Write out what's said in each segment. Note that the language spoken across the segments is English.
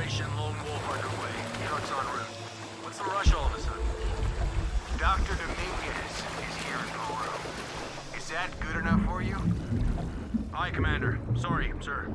Operation Lone Wolf underway. Trucks en route. What's the rush all of a sudden? Dr. Dominguez is here in Peru. Is that good enough for you? Aye, Commander. Sorry, sir.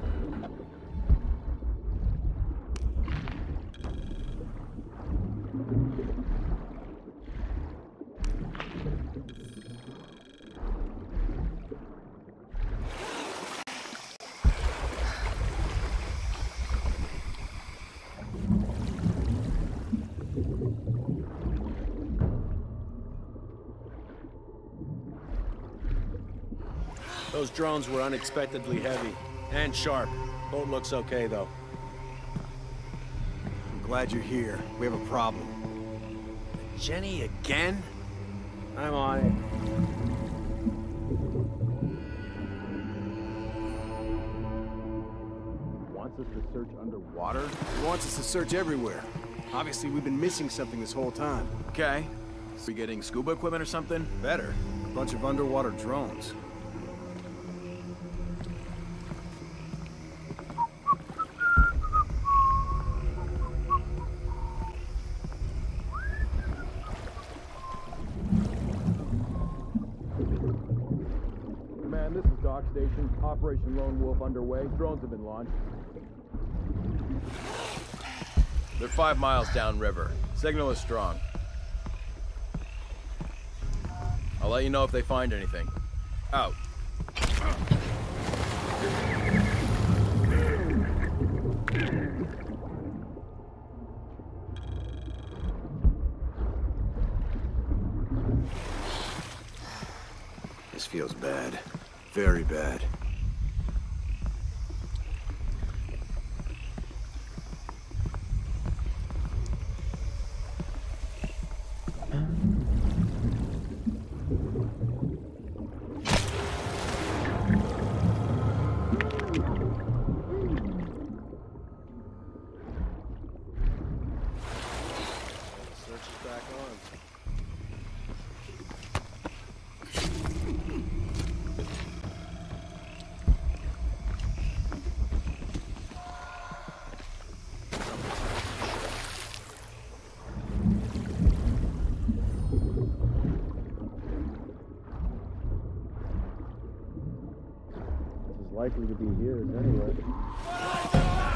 Those drones were unexpectedly heavy and sharp. Boat looks okay, though. I'm glad you're here. We have a problem. Jenny again? I'm on it. Wants us to search underwater? He wants us to search everywhere. Obviously, we've been missing something this whole time. Okay. We getting scuba equipment or something? Better. A bunch of underwater drones. Command, this is Dock Station. Operation Lone Wolf underway. Drones have been launched. They're 5 miles downriver. Signal is strong. I'll let you know if they find anything. Out. This feels bad. Very bad. Likely to be here anyway.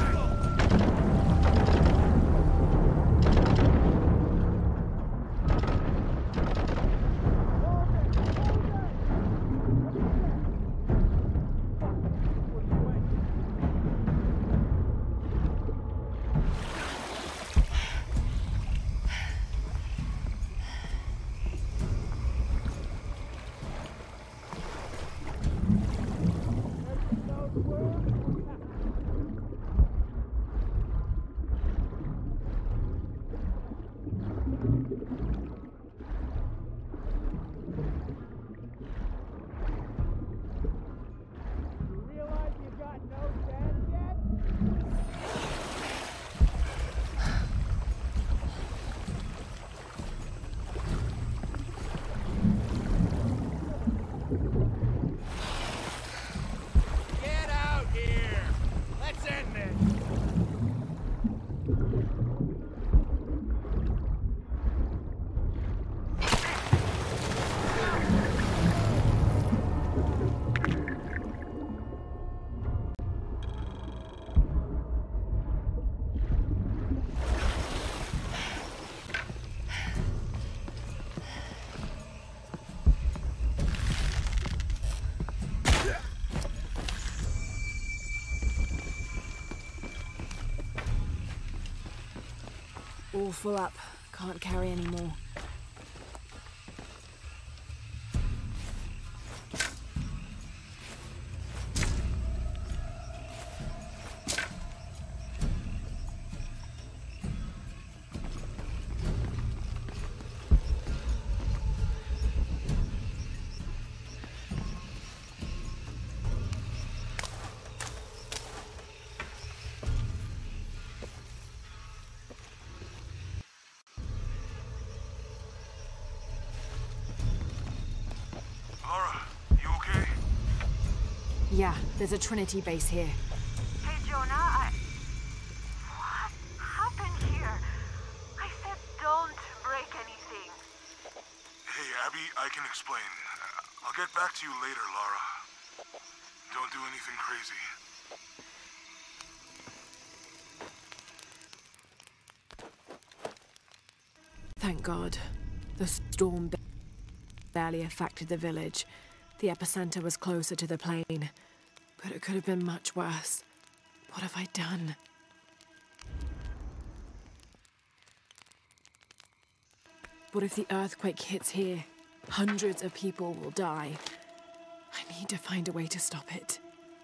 All full up. Can't carry any more. Yeah, there's a Trinity base here. Hey, Jonah, What? Abby, I can explain. I'll get back to you later, Lara. Don't do anything crazy. Thank God. The storm barely affected the village. The epicenter was closer to the plain. But it could have been much worse. What have I done? What if the earthquake hits here? Hundreds of people will die. I need to find a way to stop it.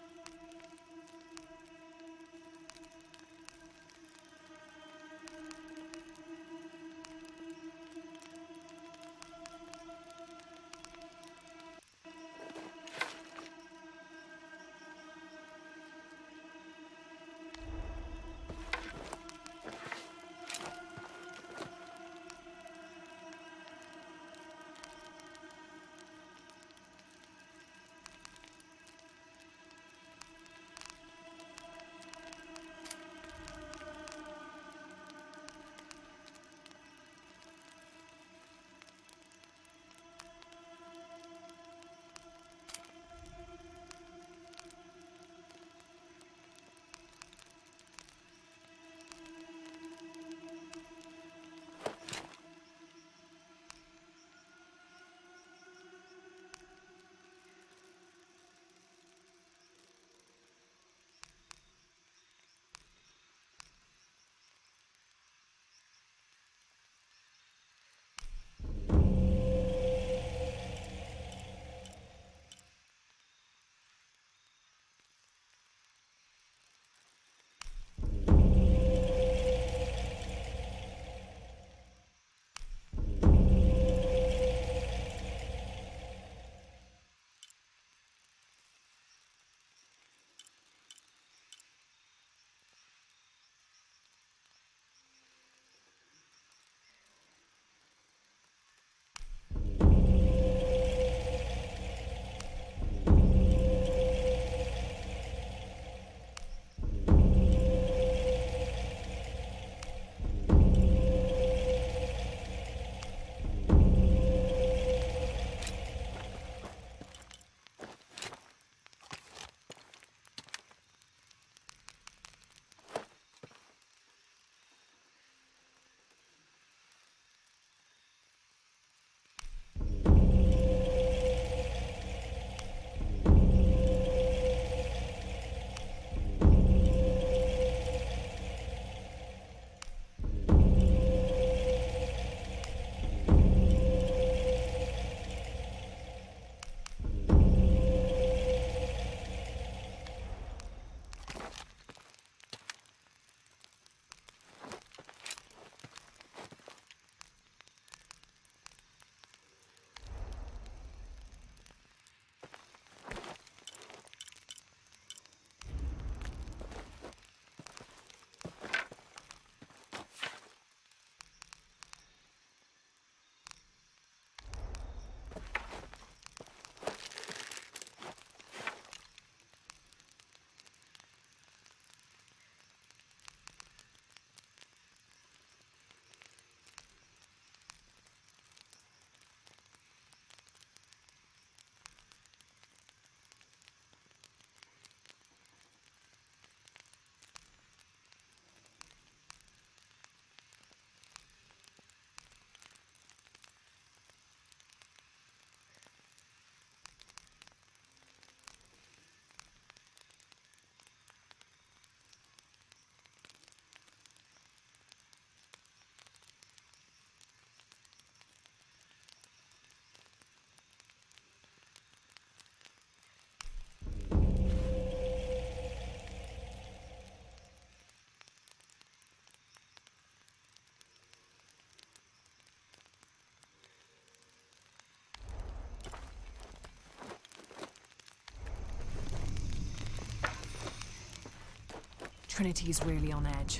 Trinity's really on edge.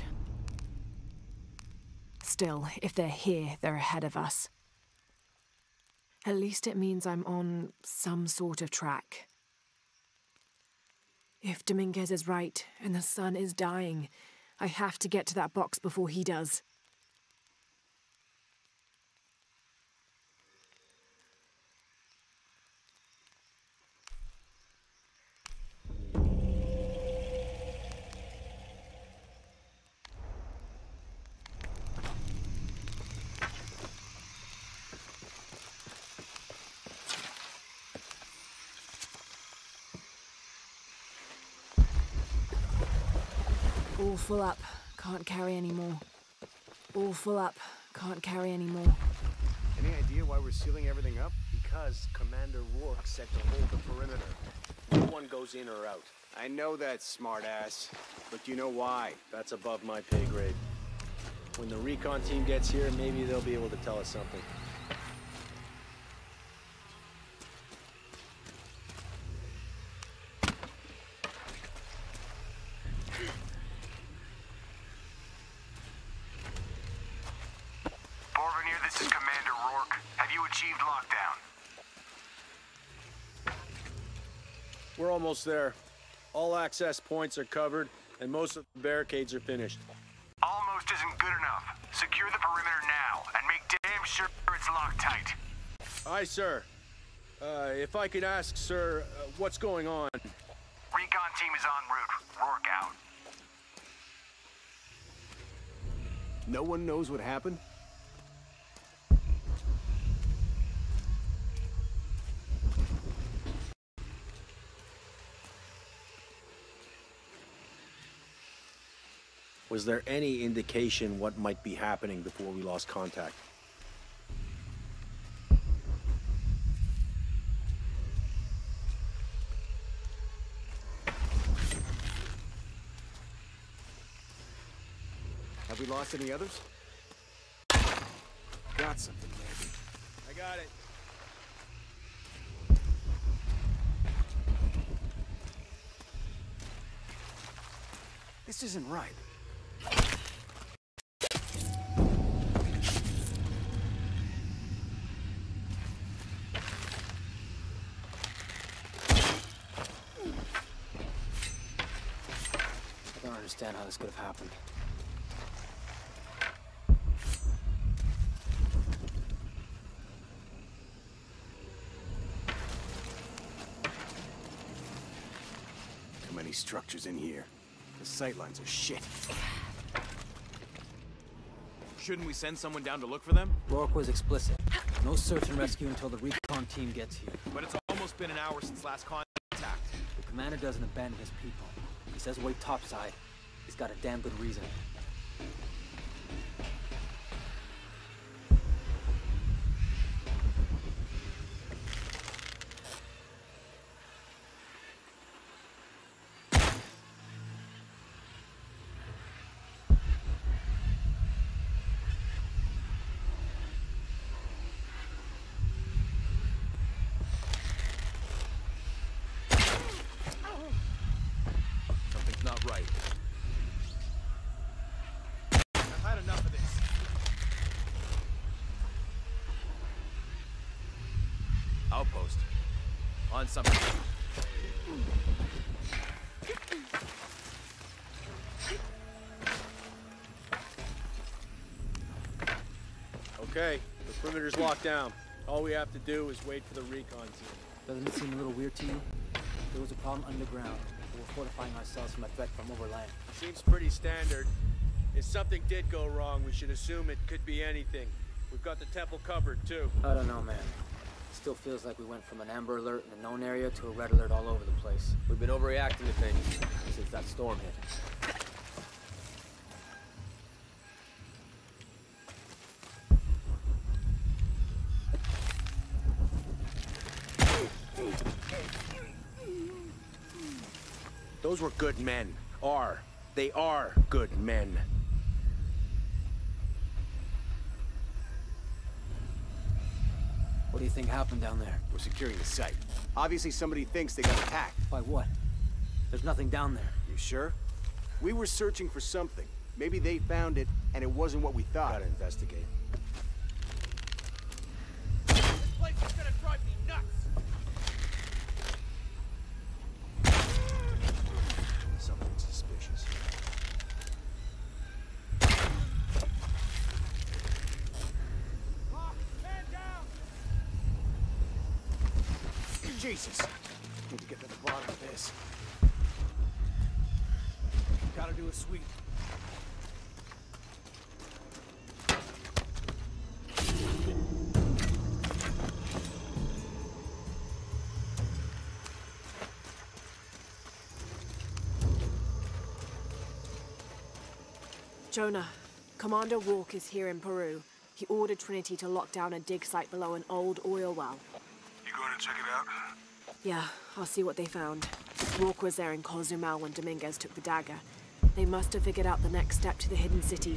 Still, if they're here, they're ahead of us. At least it means I'm on some sort of track. If Dominguez is right, and the sun is dying, I have to get to that box before he does. All full up. Can't carry anymore. All full up. Can't carry anymore. Any idea why we're sealing everything up? Because Commander Rourke said to hold the perimeter. No one goes in or out. I know that, smartass. But you know why? That's above my pay grade. When the recon team gets here, maybe they'll be able to tell us something. Porvenir, this is Commander Rourke. Have you achieved lockdown? We're almost there. All access points are covered, and most of the barricades are finished. Almost isn't good enough. Secure the perimeter now, and make damn sure it's locked tight. Aye, sir. If I could ask, sir, what's going on? Recon team is en route. Rourke out. No one knows what happened? Was there any indication what might be happening before we lost contact? Have we lost any others? Got something, maybe. I got it. This isn't right. I don't understand how this could have happened. Too many structures in here. The sightlines are shit. Shouldn't we send someone down to look for them? Rourke was explicit. No search and rescue until the recon team gets here. But it's almost been an hour since last contact. The commander doesn't abandon his people. He says wait topside. He's got a damn good reason. Something's not right. I've had enough of this. Outpost. On something. Okay, the perimeter's locked down. All we have to do is wait for the recon team. Doesn't it seem a little weird to you? There was a problem underground. We're fortifying ourselves from a threat from overland. Seems pretty standard. If something did go wrong, we should assume it could be anything. We've got the temple covered, too. I don't know, man. It still feels like we went from an amber alert in a known area to a red alert all over the place. We've been overreacting to things. Since that storm hit. Those were good men. They are good men. What do you think happened down there? We're securing the site. Obviously somebody thinks they got attacked. By what? There's nothing down there. You sure? We were searching for something. Maybe they found it, and it wasn't what we thought. Gotta investigate. This place is gonna drive me nuts! Something suspicious. Man down! Jesus! Need to get to the bottom of this. Gotta do a sweep. Jonah, Commander Rourke is here in Peru. He ordered Trinity to lock down a dig site below an old oil well. You going to check it out? Yeah, I'll see what they found. Rourke was there in Cozumel when Dominguez took the dagger. They must have figured out the next step to the hidden city.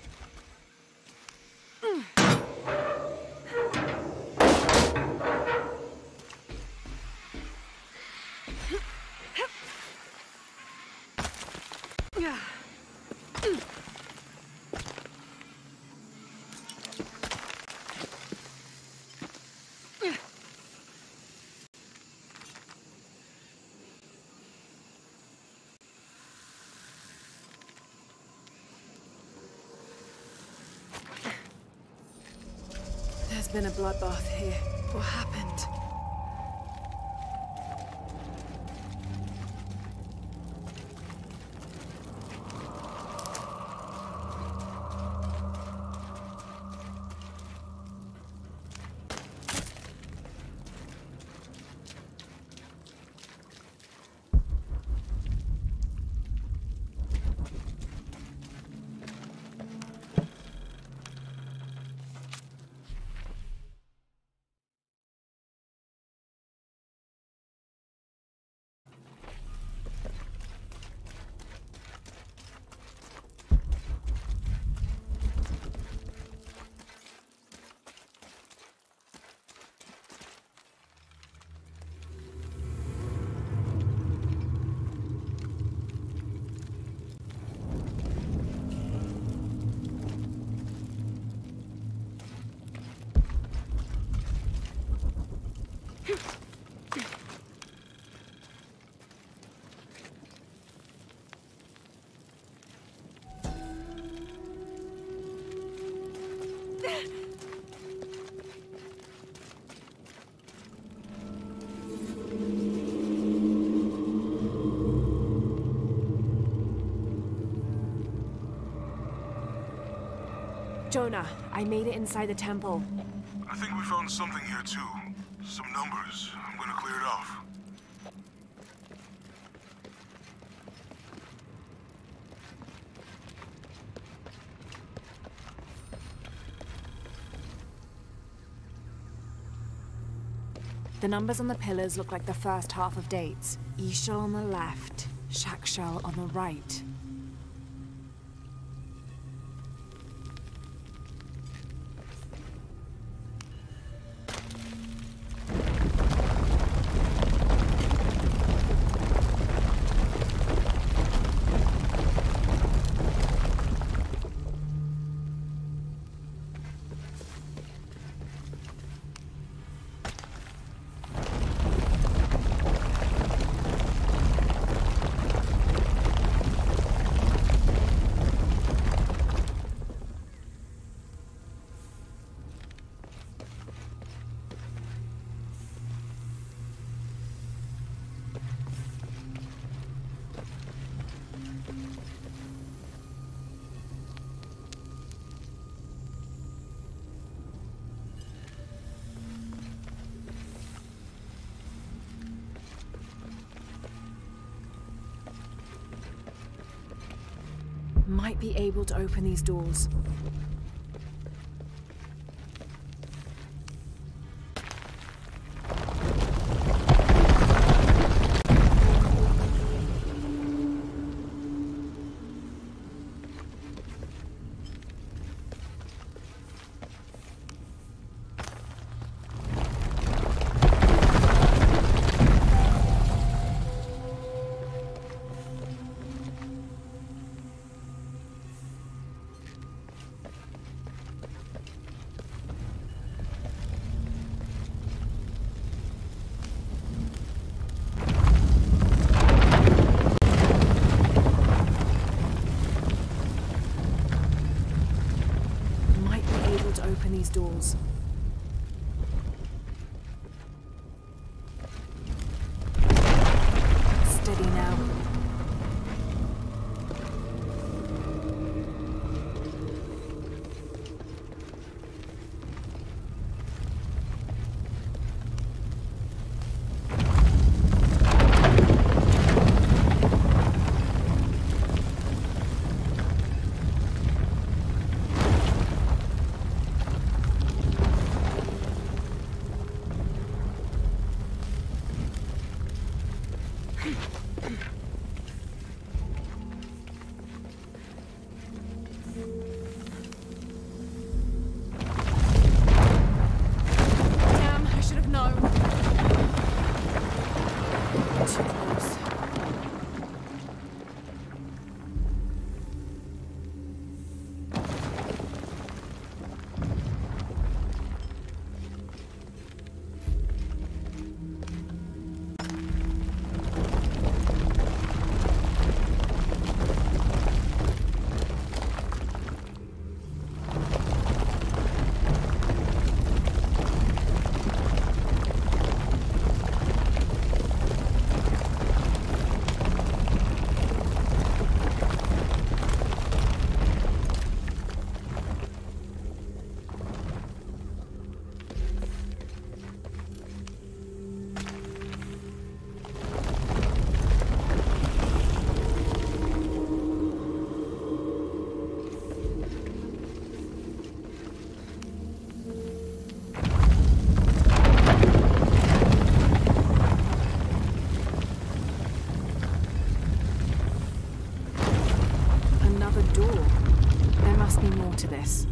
There's been a bloodbath here. What happened? Jonah, I made it inside the temple. I think we found something here too. Some numbers. I'm gonna clear it off. The numbers on the pillars look like the first half of dates. Ixchel on the left, Shakshel on the right. Might be able to open these doors. These doors. Steady now. door. There must be more to this.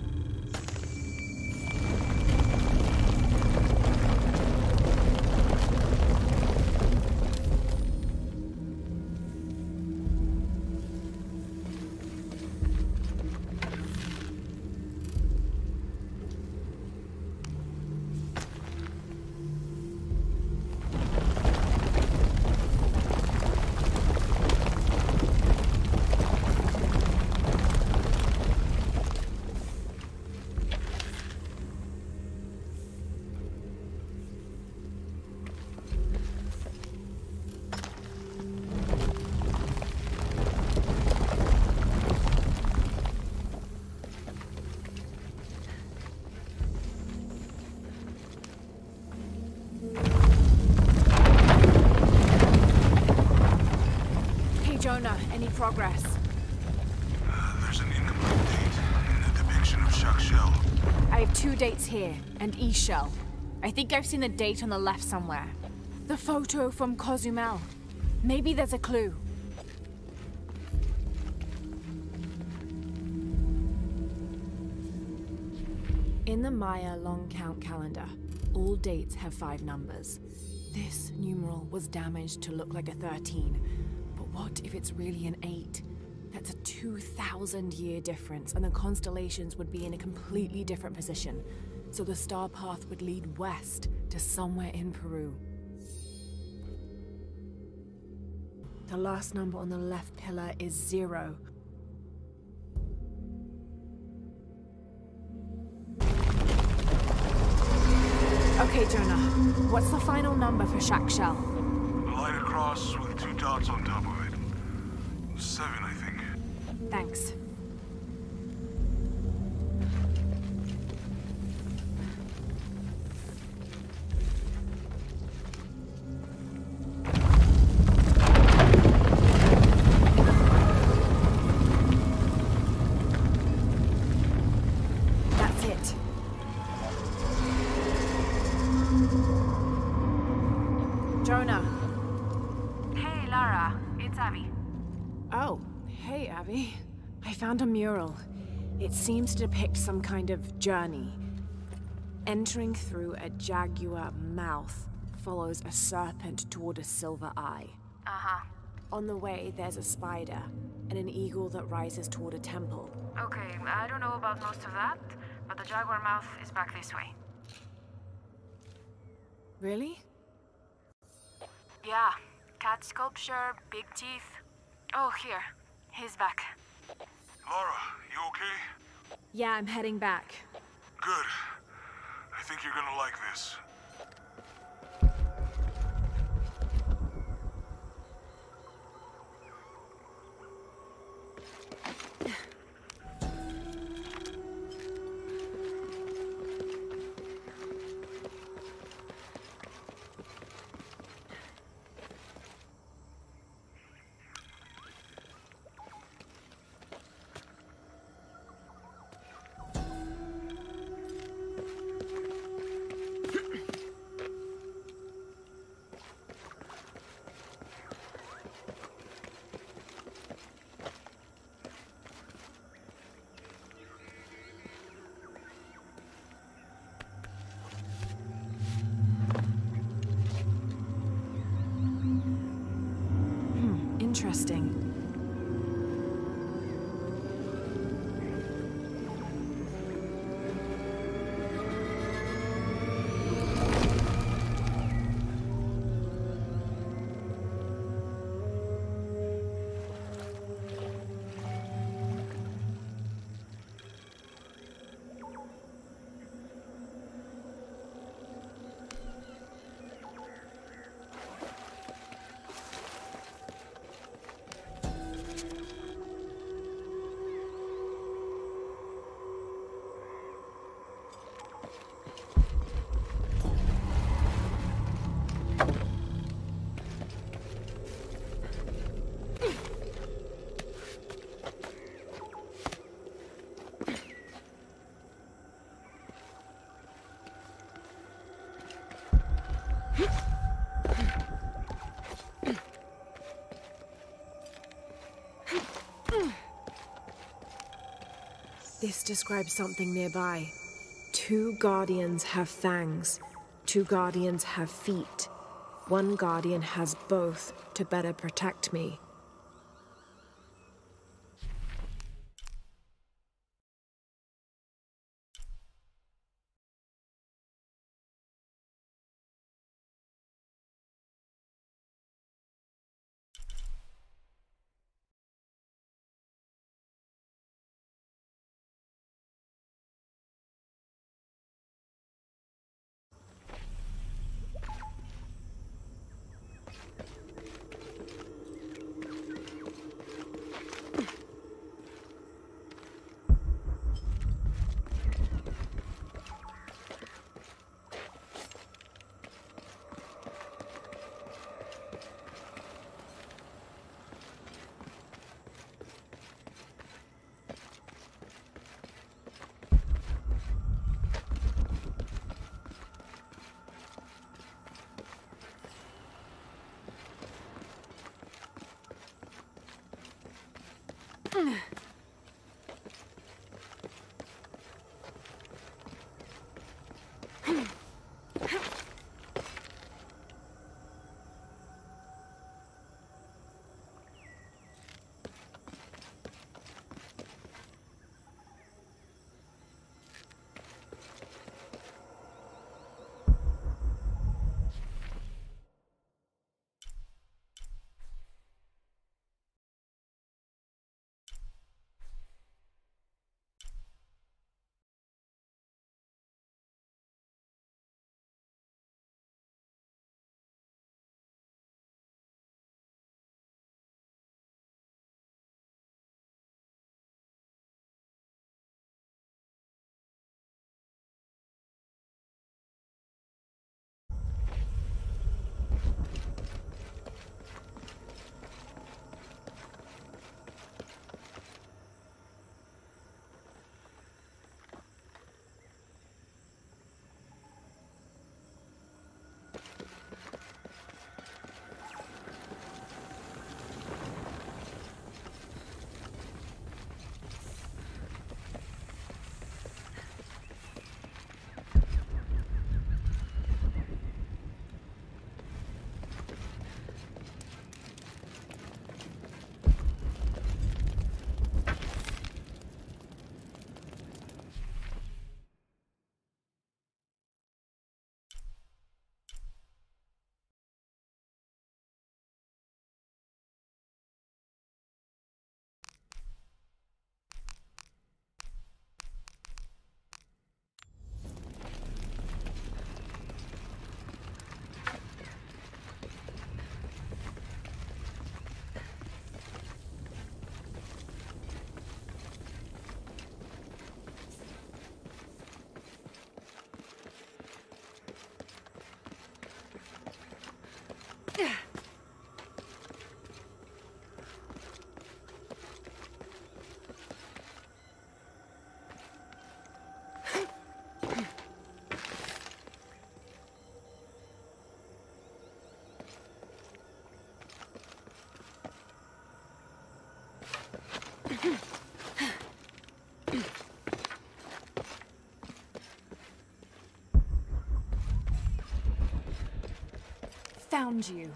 Jonah, any progress? There's an incomplete date and a depiction of Shak Shell. I have 2 dates here, and E-Shell. I think I've seen the date on the left somewhere. The photo from Cozumel. Maybe there's a clue. In the Maya long count calendar, all dates have 5 numbers. This numeral was damaged to look like a 13. But what if it's really an 8? That's a 2,000-year difference, and the constellations would be in a completely different position. So the star path would lead west to somewhere in Peru. The last number on the left pillar is 0. Okay, Jonah. What's the final number for Shak Shell? A line across with 2 dots on top of it. 7, I think. Thanks. That's it. Jonah. Hey, Lara. It's Abby. Oh, hey, Abby. I found a mural. It seems to depict some kind of journey. Entering through a jaguar mouth follows a serpent toward a silver eye. Uh-huh. On the way, there's a spider and an eagle that rises toward a temple. Okay, I don't know about most of that, but the jaguar mouth is back this way. Really? Yeah. Cat sculpture, big teeth. Oh, here. He's back. Laura, you okay? Yeah, I'm heading back. Good. I think you're gonna like this. Interesting. This describes something nearby. 2 guardians have fangs. 2 guardians have feet. 1 guardian has both to better protect me. Found you.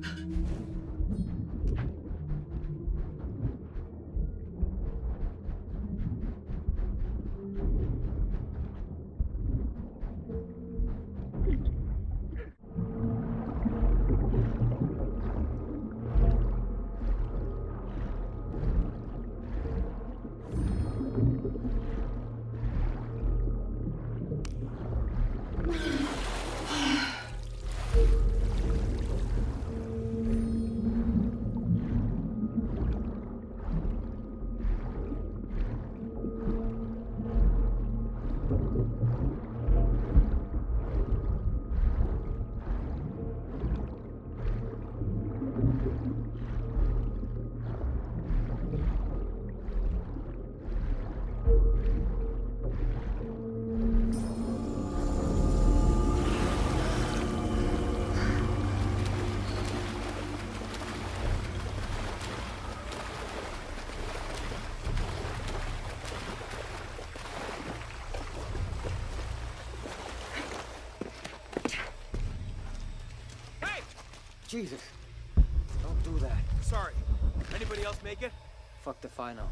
Jesus. Don't do that. Sorry. Anybody else make it? Fuck the final.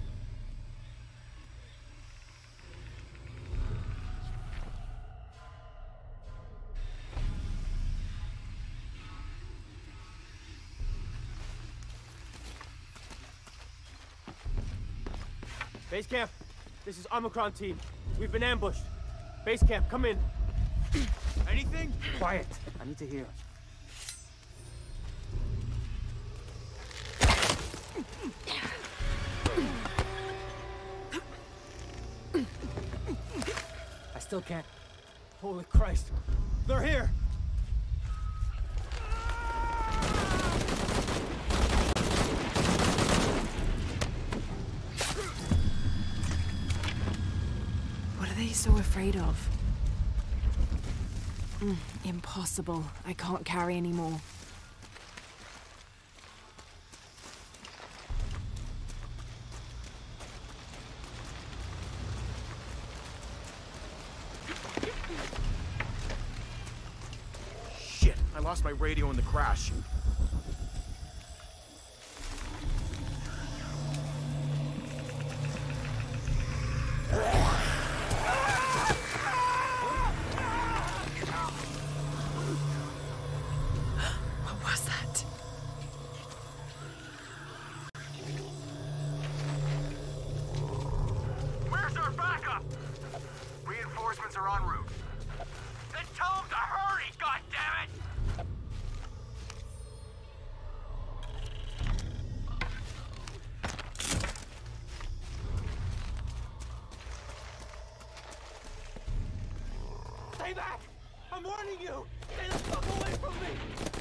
Base camp, this is Omicron team. We've been ambushed. Base camp, come in. Anything? Quiet. I need to hear. I still can't. Holy Christ. They're here. What are they so afraid of? Impossible. I can't carry anymore. Shit, I lost my radio in the crash. What was that? Where's our backup? Reinforcements are en route. Then tell them to hurry, goddammit! Stay back! I'm warning you! Stay the fuck away from me!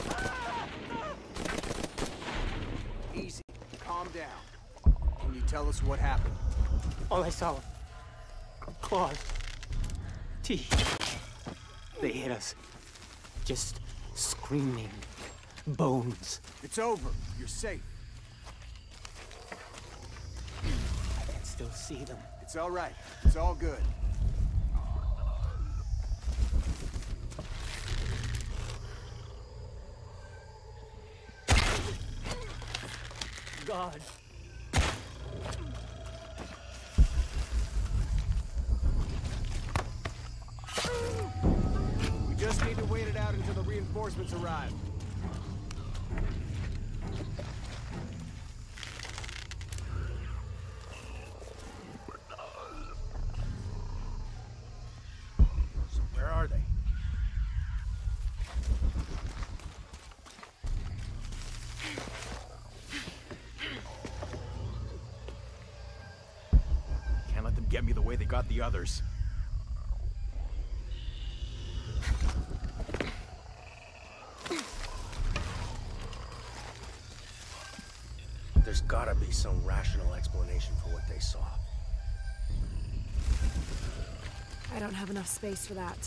Easy. Calm down. Can you tell us what happened? All I saw, claws, teeth. They hit us. Just screaming. Bones. It's over. You're safe. I can still see them. It's all right. It's all good. God. We just need to wait it out until the reinforcements arrive. So where are they? Can't let them get me the way they got the others. There's gotta be some rational explanation for what they saw. I don't have enough space for that.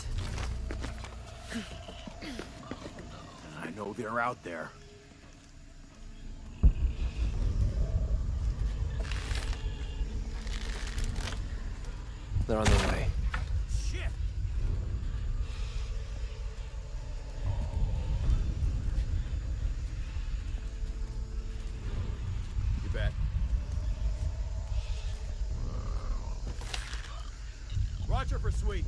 I know they're out there. They're on their way. Shit! Stormtrooper suite.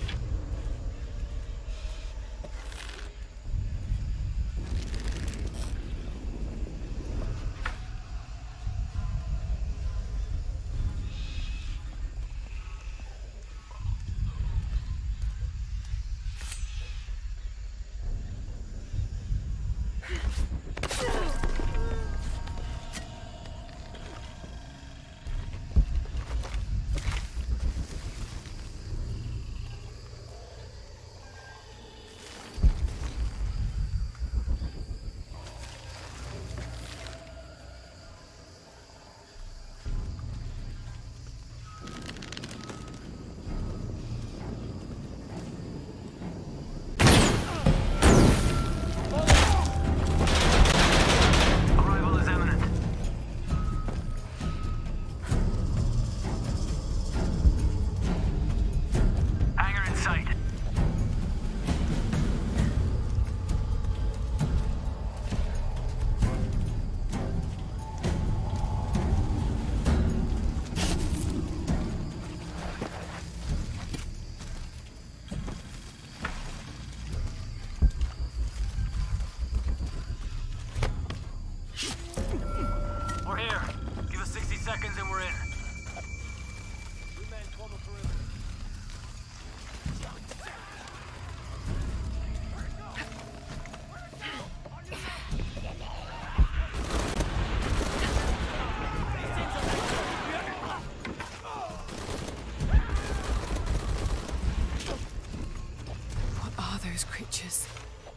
Creatures.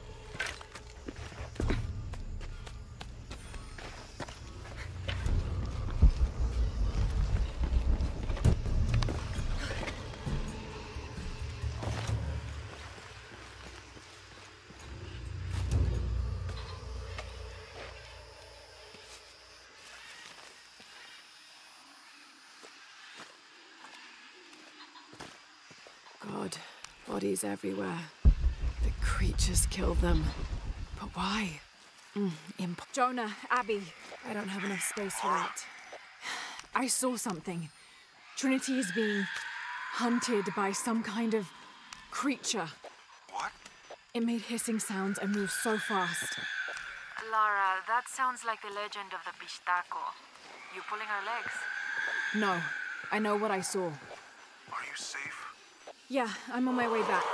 God, bodies everywhere. The creatures killed them. But why? Jonah, Abby. I don't have enough space for that. I saw something. Trinity is being hunted by some kind of creature. What? It made hissing sounds and moved so fast. Lara, that sounds like the legend of the Pistaco. You pulling our legs? No, I know what I saw. Are you safe? Yeah, I'm on my way back.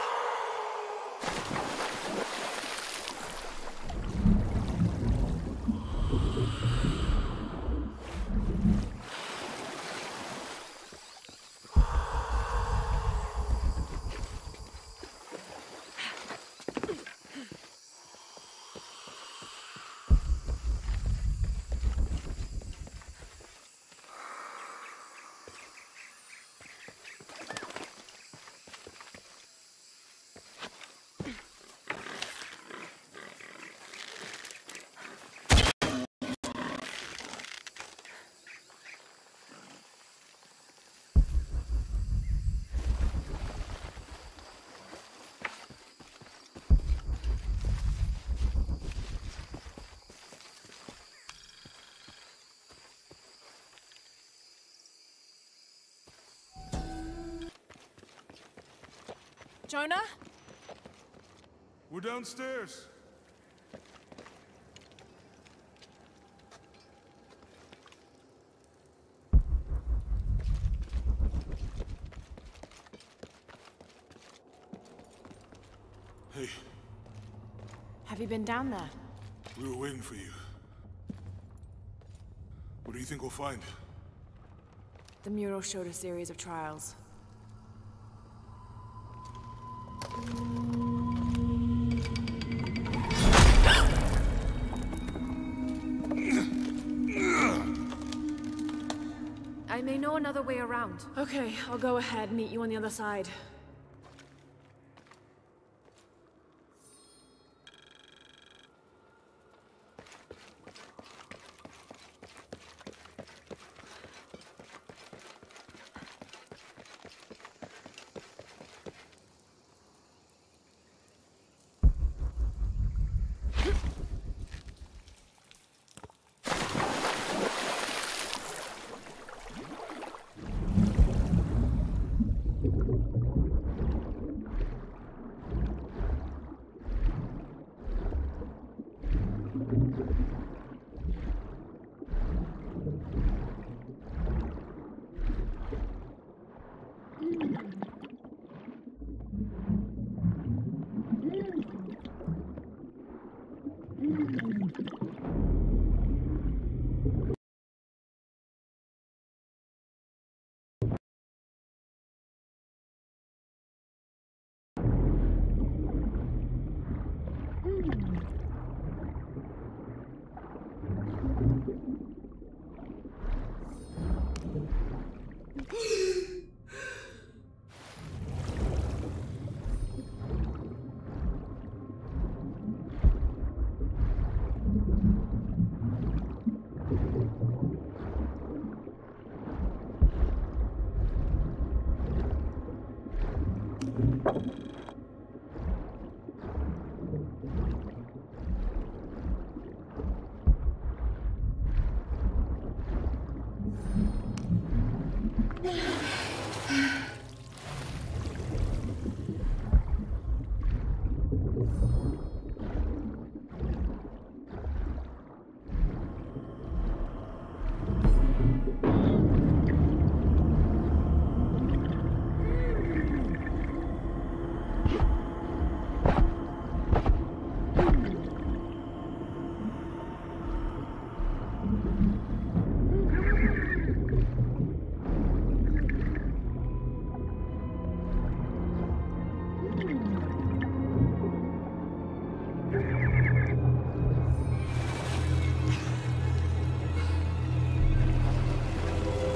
Jonah? We're downstairs. Hey. Have you been down there? We were waiting for you. What do you think we'll find? The mural showed a series of trials. I may know another way around. Okay, I'll go ahead, meet you on the other side.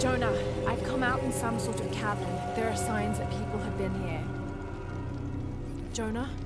Jonah, I've come out in some sort of cavern. There are signs that people have been here. Jonah?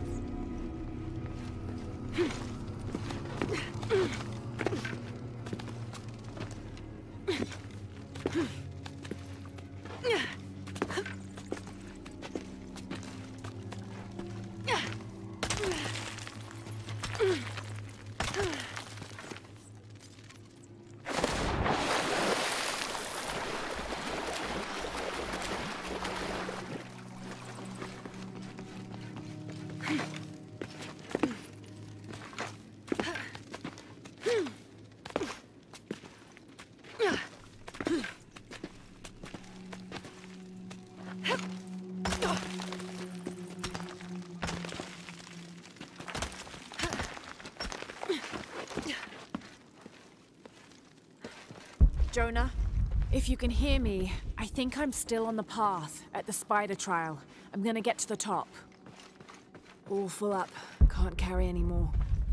Jonah, if you can hear me, I think I'm still on the path at the spider trial. I'm gonna get to the top. All full up. Can't carry any more.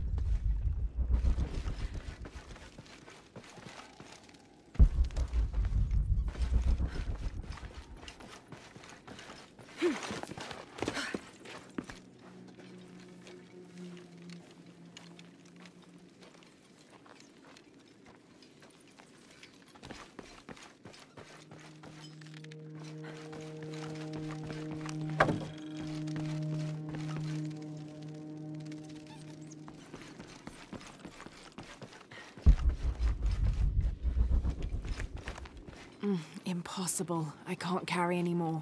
Impossible. I can't carry any more.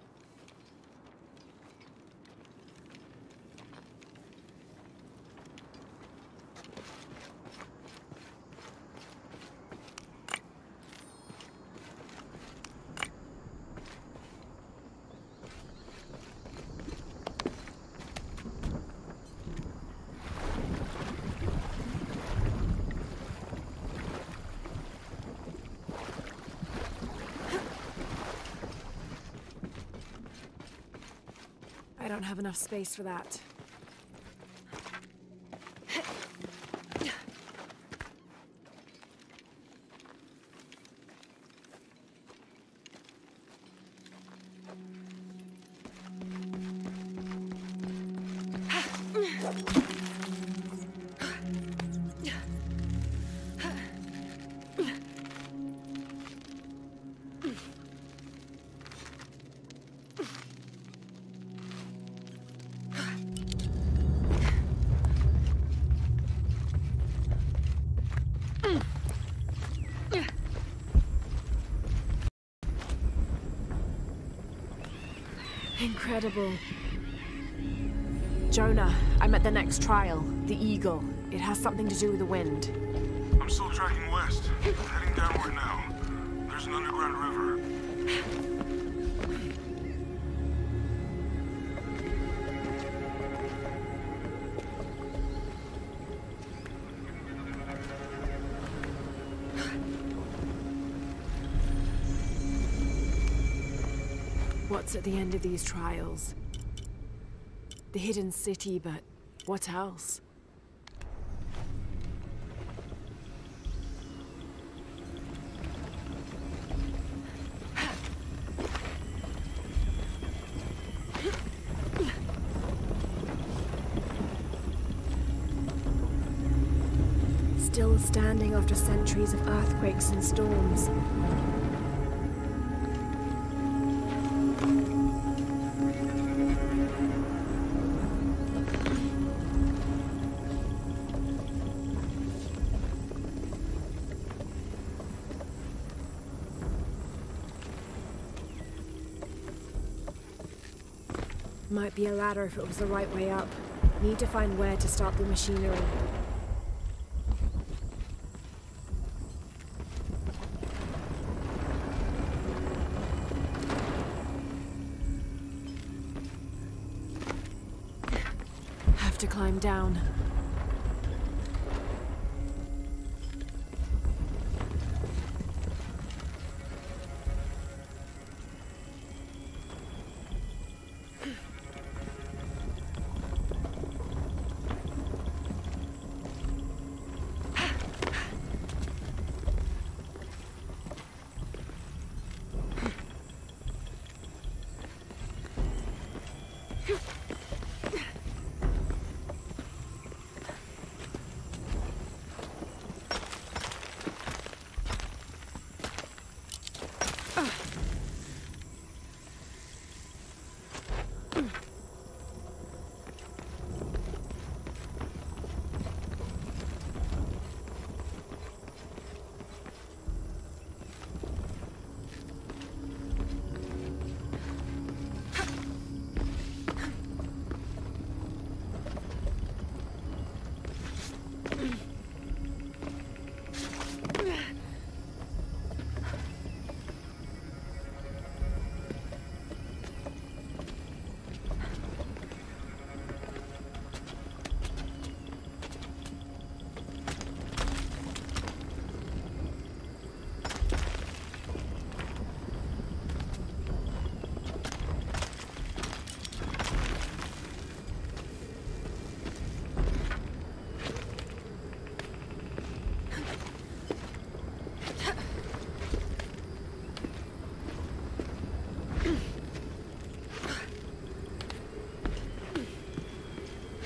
I don't have enough space for that. Incredible. Jonah, I'm at the next trial, the Eagle. It has something to do with the wind. I'm still tracking west, heading downward now. There's an underground river. What's at the end of these trials? The hidden city, but what else? Still standing after centuries of earthquakes and storms. Might be a ladder if it was the right way up. Need to find where to start the machinery. Have to climb down.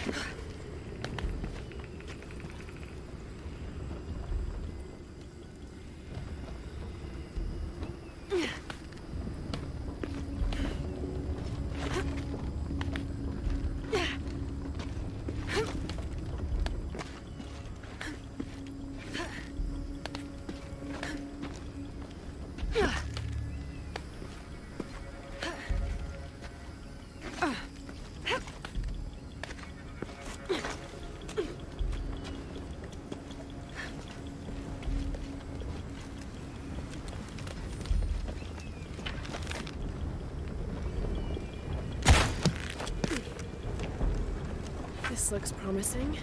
This looks promising.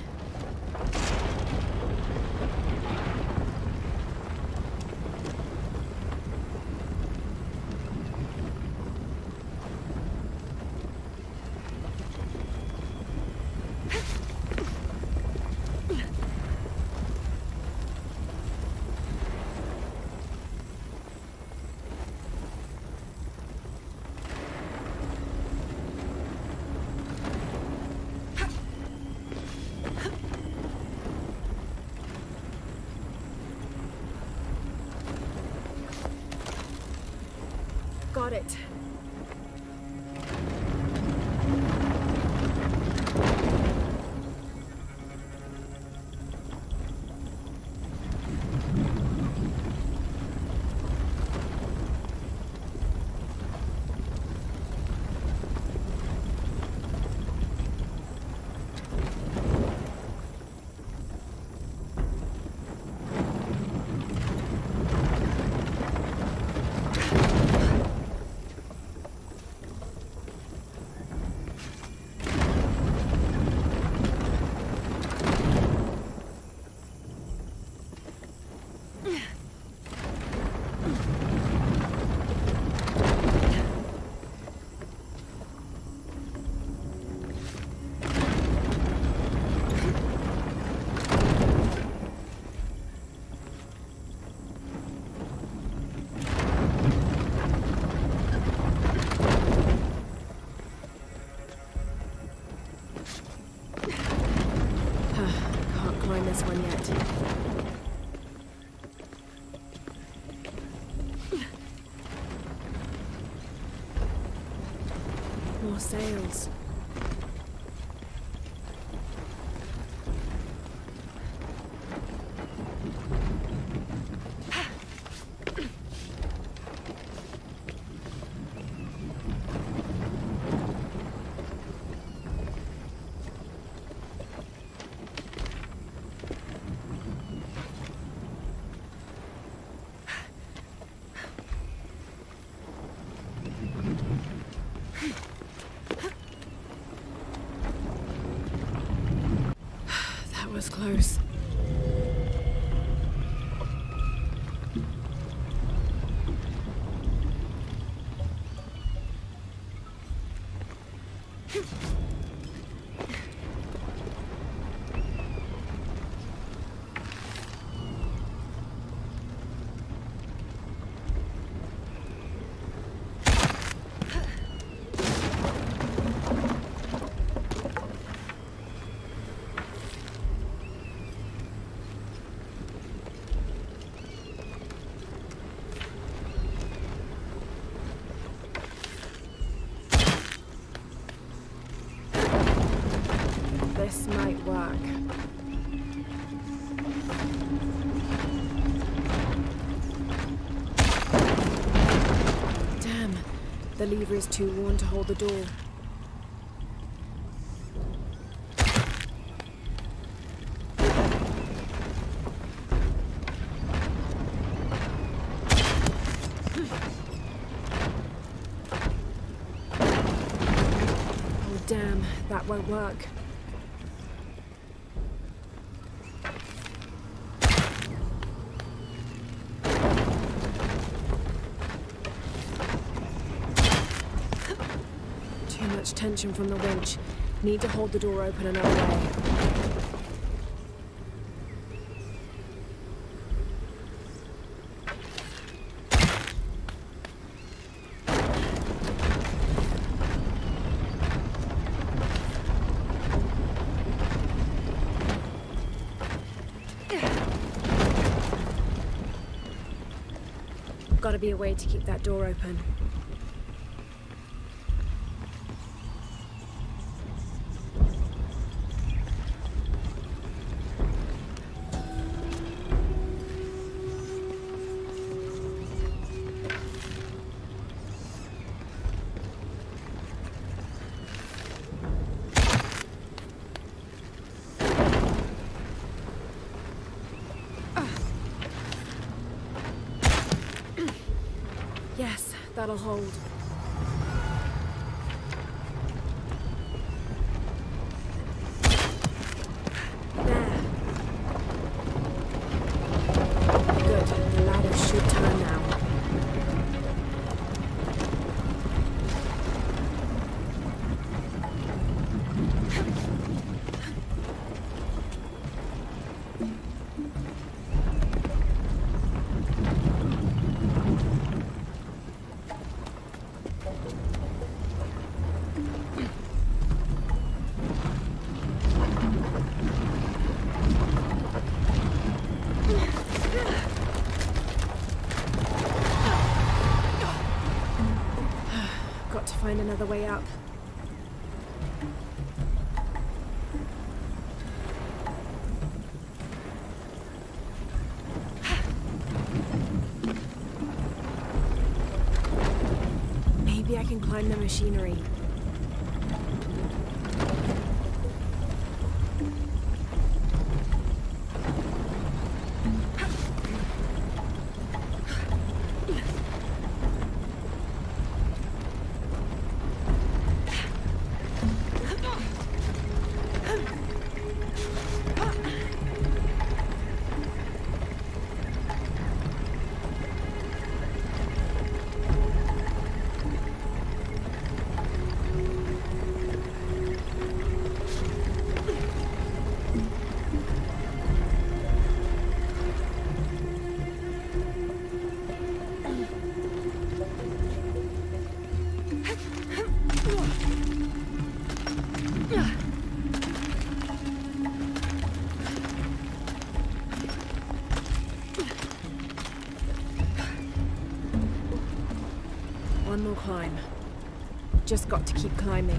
Got it. This one yet. More sails. Was close. This might work. Damn, the lever is too worn to hold the door. Oh damn, that won't work. Tension from the winch. Need to hold the door open another way. got to be a way to keep that door open. Yes, that'll hold. There. Good. The ladder should turn now. Got to find another way up. Maybe I can climb the machinery. One more climb. Just got to keep climbing.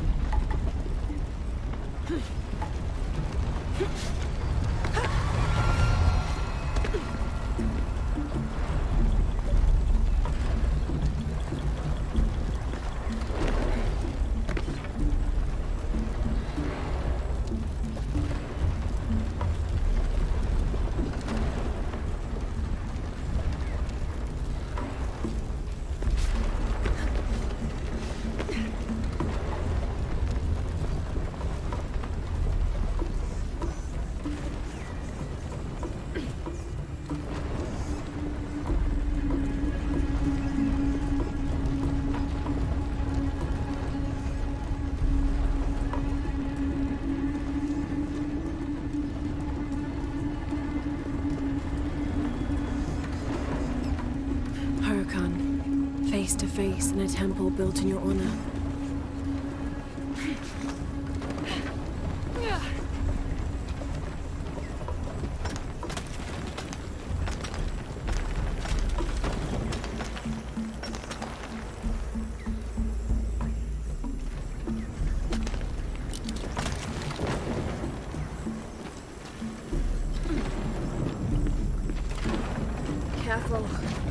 Face to face in a temple built in your honor. Careful.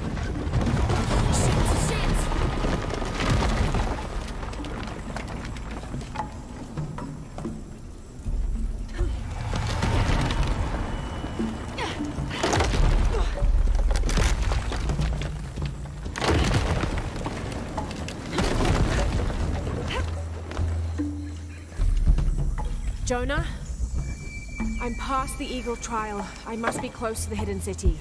Jonah? I'm past the Eagle Trial. I must be close to the hidden city.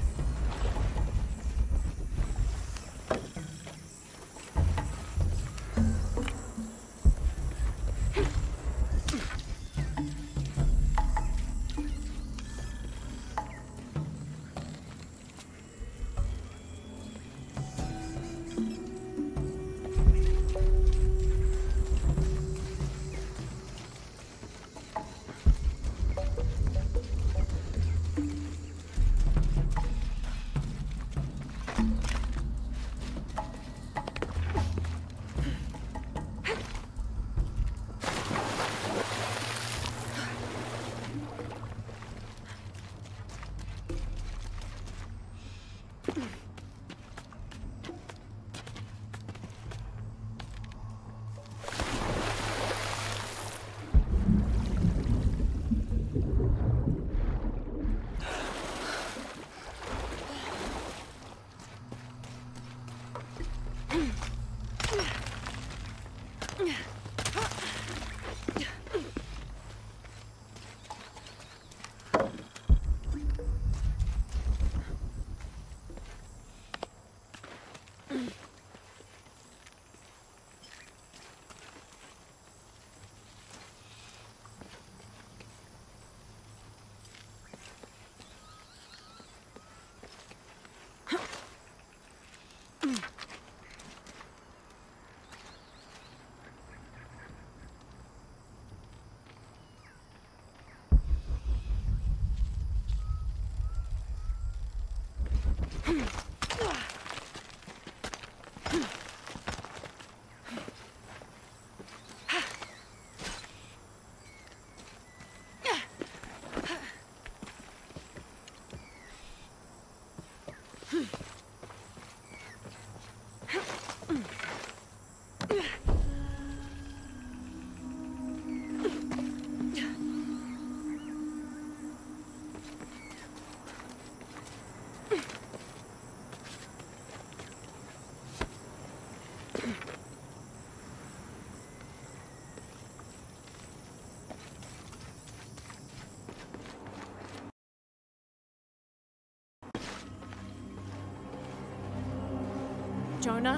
Jonah?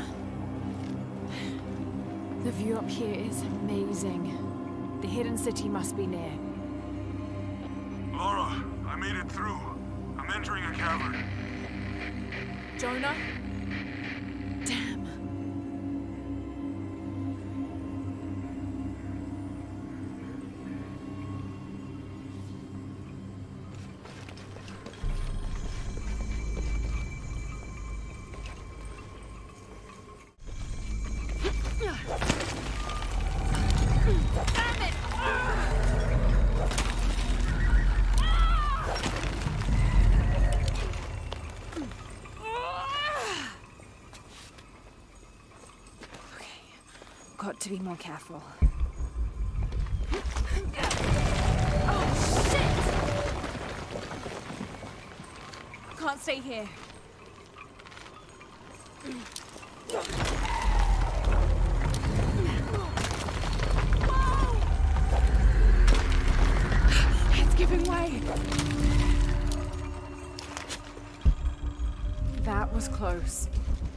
The view up here is amazing. The hidden city must be near. Lara, I made it through. I'm entering a cavern. Jonah? Damn. Got to be more careful. Oh, shit! Can't stay here. It's giving way. That was close.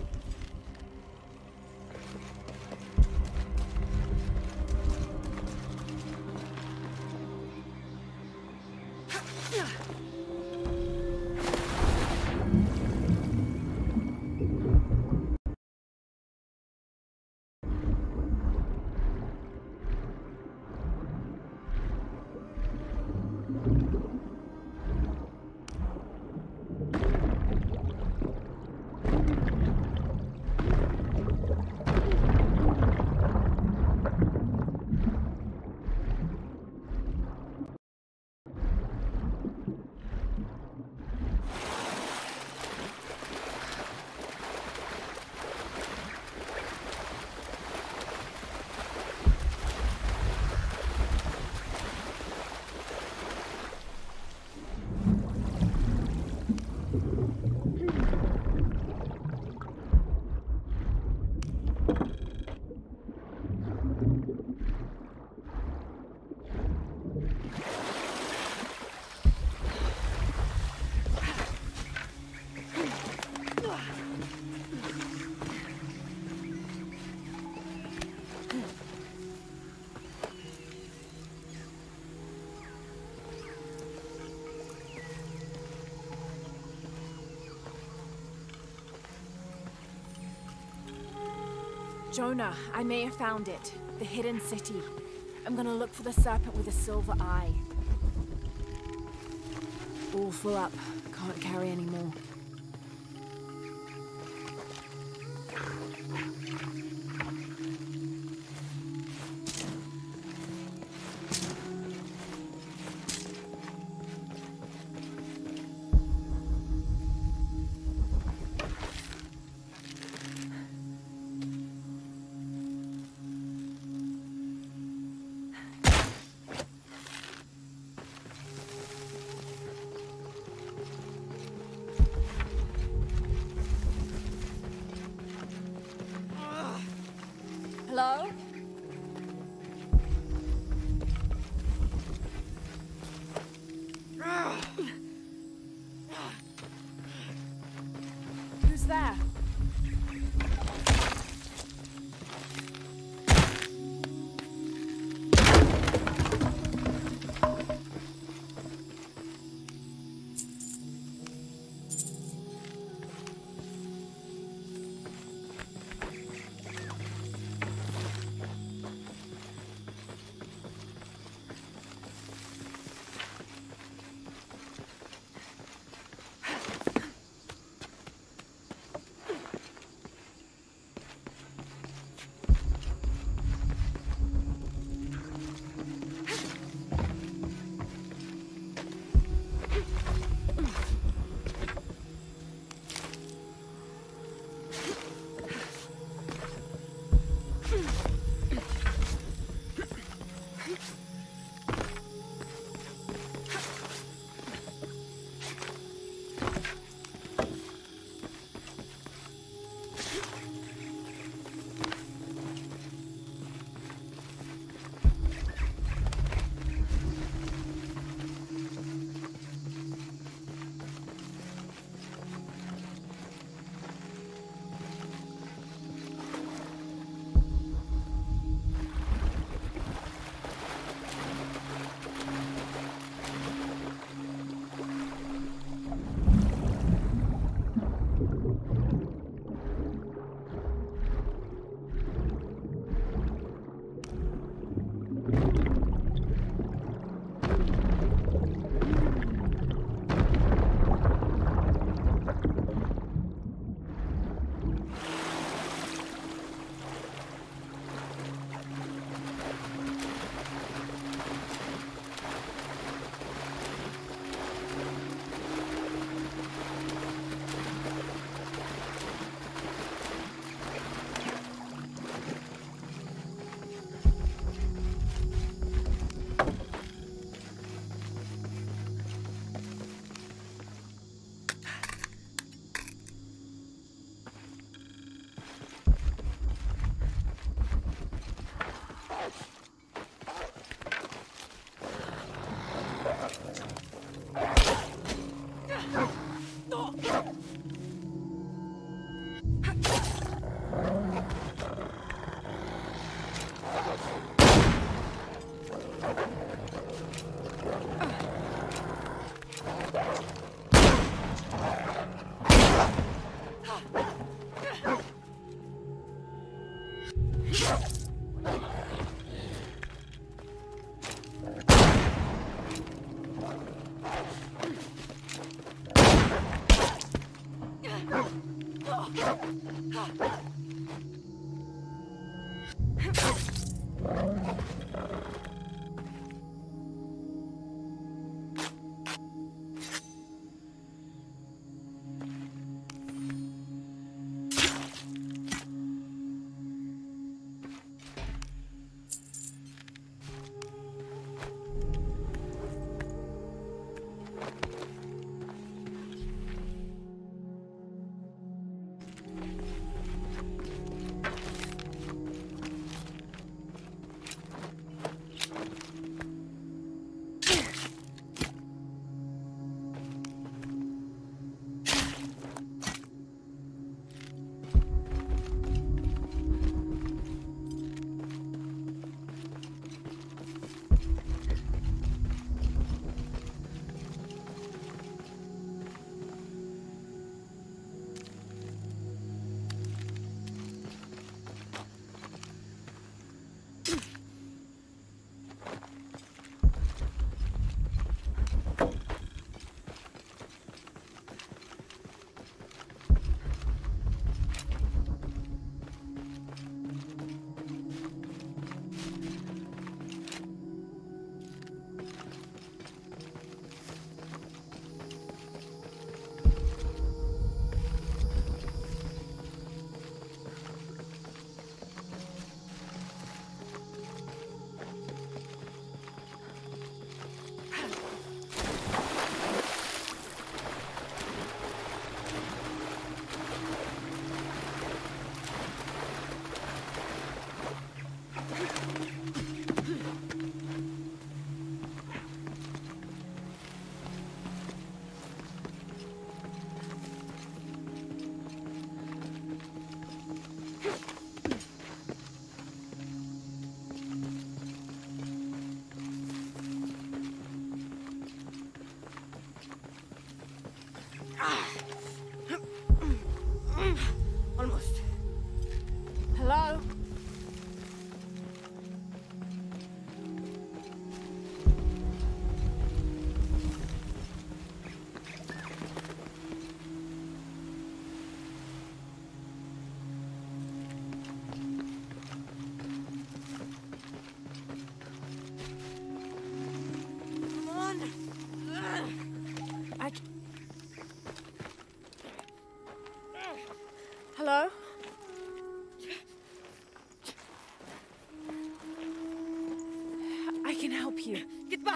Jonah, I may have found it. The hidden city. I'm gonna look for the serpent with a silver eye. All full up. Can't carry any more.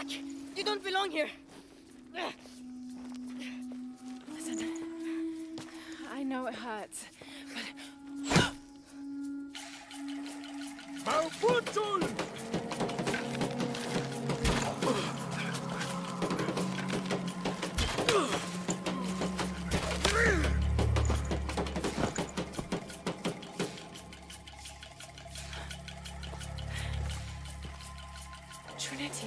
back! You don't belong here! Listen, I know it hurts, but... Trinity.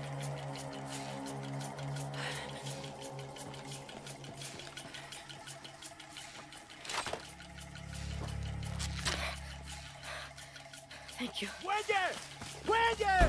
Thank you. Wende! Wende!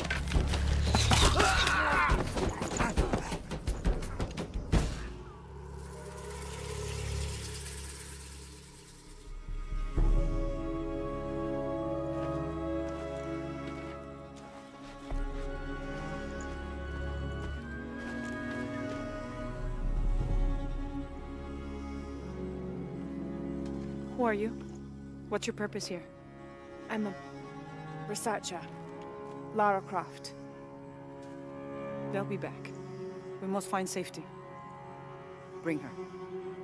Who are you? What's your purpose here? I'm a researcher. Lara Croft. They'll be back. We must find safety. Bring her.